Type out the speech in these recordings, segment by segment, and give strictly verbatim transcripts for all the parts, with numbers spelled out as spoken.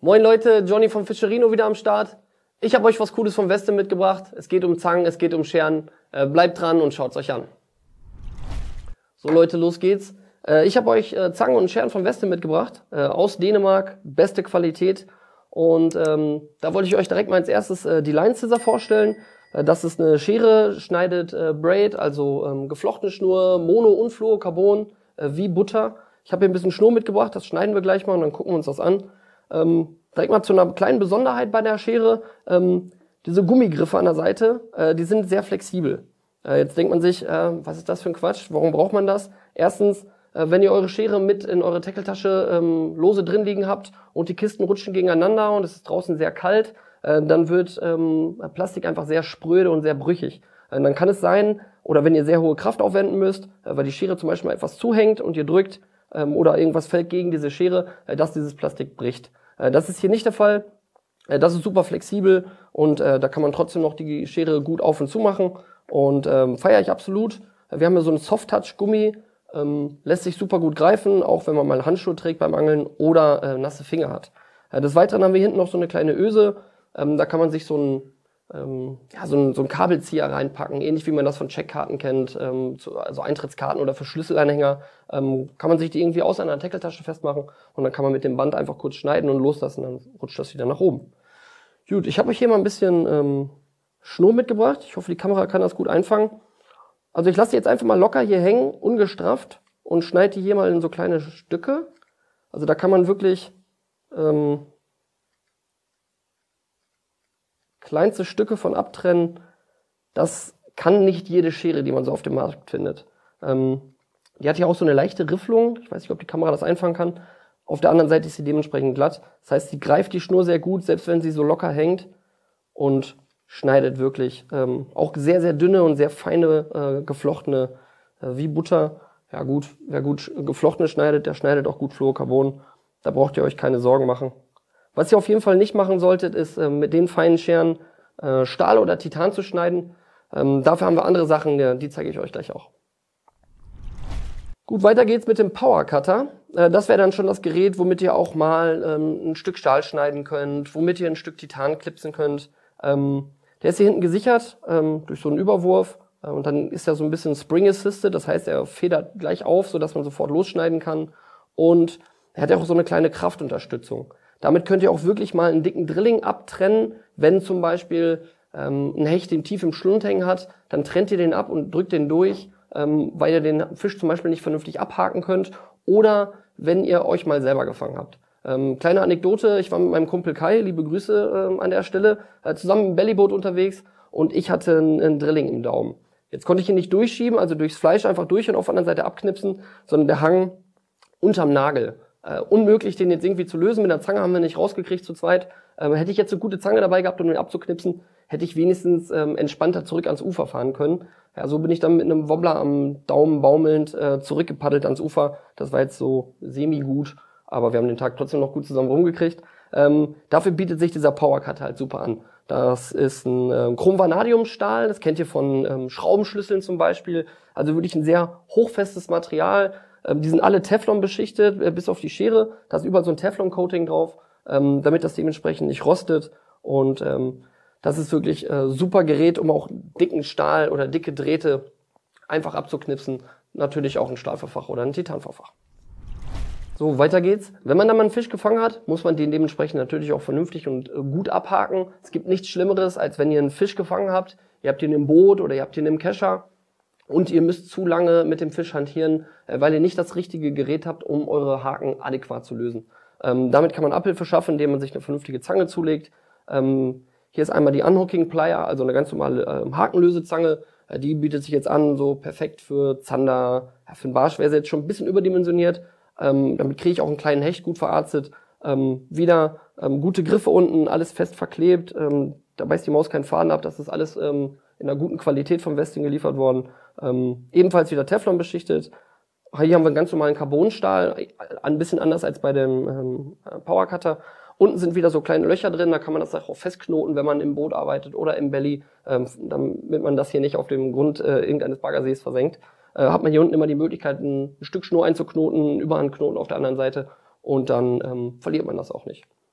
Moin Leute, Johnny von Fischerino wieder am Start. Ich habe euch was Cooles vom Weste mitgebracht. Es geht um Zangen, es geht um Scheren. Äh, bleibt dran und schaut's euch an. So Leute, los geht's. Äh, ich habe euch äh, Zangen und Scheren vom Weste mitgebracht. Äh, aus Dänemark, beste Qualität. Und ähm, da wollte ich euch direkt mal als erstes äh, die Line Scissor vorstellen. Äh, das ist eine Schere, schneidet äh, Braid, also ähm, geflochtene Schnur, Mono und Fluorocarbon, äh, wie Butter. Ich habe hier ein bisschen Schnur mitgebracht, das schneiden wir gleich mal und dann gucken wir uns das an. Ähm, direkt mal zu einer kleinen Besonderheit bei der Schere. Ähm, diese Gummigriffe an der Seite, äh, die sind sehr flexibel. Äh, jetzt denkt man sich, äh, was ist das für ein Quatsch? Warum braucht man das? Erstens, äh, wenn ihr eure Schere mit in eure Tackletasche ähm, lose drin liegen habt und die Kisten rutschen gegeneinander und es ist draußen sehr kalt, äh, dann wird ähm, Plastik einfach sehr spröde und sehr brüchig. Äh, dann kann es sein, oder wenn ihr sehr hohe Kraft aufwenden müsst, äh, weil die Schere zum Beispiel mal etwas zuhängt und ihr drückt, oder irgendwas fällt gegen diese Schere, dass dieses Plastik bricht. Das ist hier nicht der Fall. Das ist super flexibel und da kann man trotzdem noch die Schere gut auf und zu machen und ähm, feiere ich absolut. Wir haben hier so einen Soft-Touch-Gummi, ähm, lässt sich super gut greifen, auch wenn man mal Handschuhe trägt beim Angeln oder äh, nasse Finger hat. Des Weiteren haben wir hinten noch so eine kleine Öse, ähm, da kann man sich so ein Ähm, ja, so ein, so ein Kabelzieher reinpacken, ähnlich wie man das von Checkkarten kennt, ähm, zu, also Eintrittskarten oder für Schlüsselanhänger, ähm, kann man sich die irgendwie aus einer Tackletasche festmachen und dann kann man mit dem Band einfach kurz schneiden und loslassen, dann rutscht das wieder nach oben. Gut, ich habe euch hier mal ein bisschen ähm, Schnur mitgebracht, ich hoffe die Kamera kann das gut einfangen. Also ich lasse die jetzt einfach mal locker hier hängen, ungestrafft und schneide die hier mal in so kleine Stücke. Also da kann man wirklich ähm, kleinste Stücke von abtrennen, das kann nicht jede Schere, die man so auf dem Markt findet. Ähm, die hat ja auch so eine leichte Rifflung, ich weiß nicht, ob die Kamera das einfangen kann. Auf der anderen Seite ist sie dementsprechend glatt. Das heißt, sie greift die Schnur sehr gut, selbst wenn sie so locker hängt und schneidet wirklich ähm, auch sehr, sehr dünne und sehr feine, äh, geflochtene, äh, wie Butter. Ja gut, wer gut geflochtene schneidet, der schneidet auch gut Fluorocarbon. Da braucht ihr euch keine Sorgen machen. Was ihr auf jeden Fall nicht machen solltet, ist äh, mit den feinen Scheren äh, Stahl oder Titan zu schneiden. Ähm, dafür haben wir andere Sachen, die, die zeige ich euch gleich auch. Gut, weiter geht's mit dem Power Cutter. Äh, das wäre dann schon das Gerät, womit ihr auch mal ähm, ein Stück Stahl schneiden könnt, womit ihr ein Stück Titan klipsen könnt. Ähm, der ist hier hinten gesichert ähm, durch so einen Überwurf äh, und dann ist er so ein bisschen Spring Assisted, das heißt, er federt gleich auf, sodass man sofort losschneiden kann und er hat ja auch so eine kleine Kraftunterstützung. Damit könnt ihr auch wirklich mal einen dicken Drilling abtrennen, wenn zum Beispiel ähm, ein Hecht den tief im Schlund hängen hat, dann trennt ihr den ab und drückt den durch, ähm, weil ihr den Fisch zum Beispiel nicht vernünftig abhaken könnt oder wenn ihr euch mal selber gefangen habt. Ähm, kleine Anekdote, ich war mit meinem Kumpel Kai, liebe Grüße ähm, an der Stelle, äh, zusammen im Bellyboot unterwegs und ich hatte einen, einen Drilling im Daumen. Jetzt konnte ich ihn nicht durchschieben, also durchs Fleisch einfach durch und auf der anderen Seite abknipsen, sondern der hang unterm Nagel. Uh, unmöglich, den jetzt irgendwie zu lösen. Mit der Zange haben wir nicht rausgekriegt zu zweit. Ähm, hätte ich jetzt eine gute Zange dabei gehabt, um den abzuknipsen, hätte ich wenigstens ähm, entspannter zurück ans Ufer fahren können. Ja, so bin ich dann mit einem Wobbler am Daumen baumelnd äh, zurückgepaddelt ans Ufer. Das war jetzt so semi-gut, aber wir haben den Tag trotzdem noch gut zusammen rumgekriegt. Ähm, dafür bietet sich dieser Power Cutter halt super an. Das ist ein ähm, Chrom-Vanadium-Stahl, das kennt ihr von ähm, Schraubenschlüsseln zum Beispiel. Also wirklich ein sehr hochfestes Material. Die sind alle Teflon beschichtet, bis auf die Schere. Da ist überall so ein Teflon-Coating drauf, ähm, damit das dementsprechend nicht rostet. Und ähm, das ist wirklich äh, super Gerät, um auch dicken Stahl oder dicke Drähte einfach abzuknipsen. Natürlich auch ein Stahlverfach oder ein Titanverfach. So, weiter geht's. Wenn man dann mal einen Fisch gefangen hat, muss man den dementsprechend natürlich auch vernünftig und äh, gut abhaken. Es gibt nichts Schlimmeres, als wenn ihr einen Fisch gefangen habt. Ihr habt ihn im Boot oder ihr habt ihn im Kescher. Und ihr müsst zu lange mit dem Fisch hantieren, weil ihr nicht das richtige Gerät habt, um eure Haken adäquat zu lösen. Ähm, damit kann man Abhilfe schaffen, indem man sich eine vernünftige Zange zulegt. Ähm, hier ist einmal die Unhooking Plier, also eine ganz normale ähm, Hakenlösezange. Äh, die bietet sich jetzt an, so perfekt für Zander. Ja, für den Barsch wäre sie jetzt schon ein bisschen überdimensioniert. Ähm, damit kriege ich auch einen kleinen Hecht gut verarztet. Ähm, wieder ähm, gute Griffe unten, alles fest verklebt. Ähm, da beißt die Maus keinen Faden ab, das ist alles ähm, in einer guten Qualität vom Westing geliefert worden. Ähm, ebenfalls wieder Teflon beschichtet. Hier haben wir einen ganz normalen Carbonstahl, ein bisschen anders als bei dem ähm, Power Cutter. Unten sind wieder so kleine Löcher drin, da kann man das auch festknoten, wenn man im Boot arbeitet oder im Belly, ähm, damit man das hier nicht auf dem Grund äh, irgendeines Baggersees versenkt. Äh, hat man hier unten immer die Möglichkeit, ein Stück Schnur einzuknoten, einen Überhandknoten auf der anderen Seite und dann ähm, verliert man das auch nicht.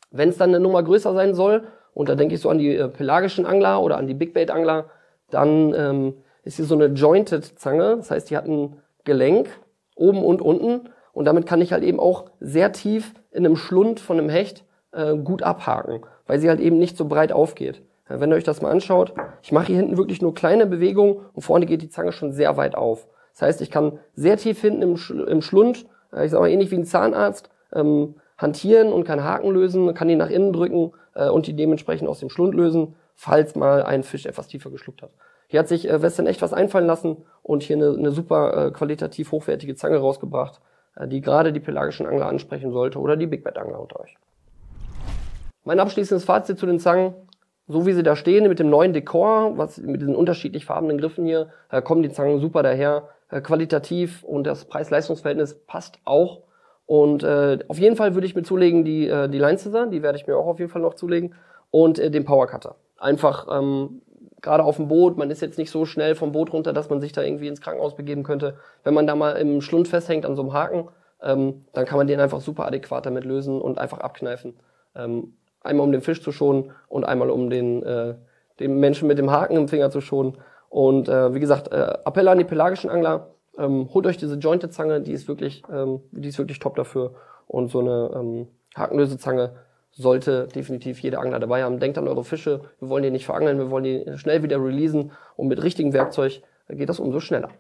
Wenn es dann eine Nummer größer sein soll, und da denke ich so an die äh, pelagischen Angler oder an die Big Bait Angler, dann ähm, ist hier so eine Jointed Zange. Das heißt, die hat ein Gelenk oben und unten und damit kann ich halt eben auch sehr tief in einem Schlund von einem Hecht äh, gut abhaken, weil sie halt eben nicht so breit aufgeht. Ja, wenn ihr euch das mal anschaut, ich mache hier hinten wirklich nur kleine Bewegungen und vorne geht die Zange schon sehr weit auf. Das heißt, ich kann sehr tief hinten im, Sch im Schlund, äh, ich sag mal ähnlich wie ein Zahnarzt, ähm, hantieren und kann Haken lösen, kann die nach innen drücken äh, und die dementsprechend aus dem Schlund lösen, falls mal ein Fisch etwas tiefer geschluckt hat. Hier hat sich äh, Western echt was einfallen lassen und hier eine, eine super äh, qualitativ hochwertige Zange rausgebracht, äh, die gerade die pelagischen Angler ansprechen sollte oder die Big Bait Angler unter euch. Mein abschließendes Fazit zu den Zangen: So wie sie da stehen, mit dem neuen Dekor, was mit diesen unterschiedlich farbenen Griffen hier, äh, kommen die Zangen super daher, äh, qualitativ, und das Preis-Leistungs-Verhältnis passt auch. Und äh, auf jeden Fall würde ich mir zulegen die äh, die Line Scissor, die werde ich mir auch auf jeden Fall noch zulegen, und äh, den Power Cutter. Einfach ähm, gerade auf dem Boot, man ist jetzt nicht so schnell vom Boot runter, dass man sich da irgendwie ins Krankenhaus begeben könnte. Wenn man da mal im Schlund festhängt an so einem Haken, ähm, dann kann man den einfach super adäquat damit lösen und einfach abkneifen. Ähm, einmal um den Fisch zu schonen und einmal um den äh, den Menschen mit dem Haken im Finger zu schonen. Und äh, wie gesagt, äh, Appell an die pelagischen Angler: Ähm, holt euch diese Jointed-Zange, die ist wirklich, ähm, die ist wirklich top dafür. Und so eine ähm, Hakenlösezange sollte definitiv jeder Angler dabei haben. Denkt an eure Fische. Wir wollen die nicht verangeln, wir wollen die schnell wieder releasen. Und mit richtigem Werkzeug geht das umso schneller.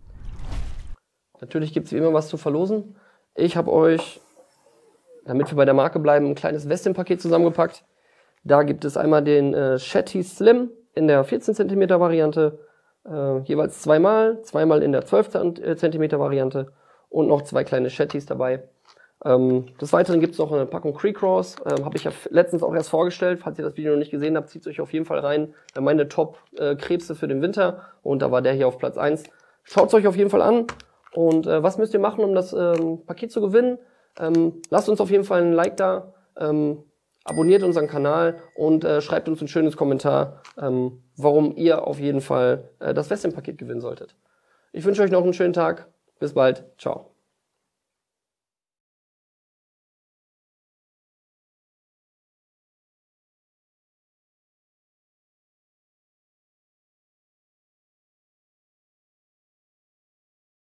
Natürlich gibt's wie immer was zu verlosen. Ich habe euch, damit wir bei der Marke bleiben, ein kleines Western-Paket zusammengepackt. Da gibt es einmal den äh, Shetty Slim in der vierzehn Zentimeter Variante. Äh, jeweils zweimal, zweimal in der zwölf Zentimeter Variante und noch zwei kleine Shettys dabei. Ähm, des Weiteren gibt es noch eine Packung Cree-Cross, ähm, habe ich ja letztens auch erst vorgestellt. Falls ihr das Video noch nicht gesehen habt, zieht euch auf jeden Fall rein. Äh, meine Top-Krebse äh, für den Winter, und da war der hier auf Platz eins. Schaut es euch auf jeden Fall an. Und äh, was müsst ihr machen, um das ähm, Paket zu gewinnen? Ähm, lasst uns auf jeden Fall ein Like da. Ähm, Abonniert unseren Kanal und äh, schreibt uns ein schönes Kommentar, ähm, warum ihr auf jeden Fall äh, das Western-Paket gewinnen solltet. Ich wünsche euch noch einen schönen Tag. Bis bald. Ciao.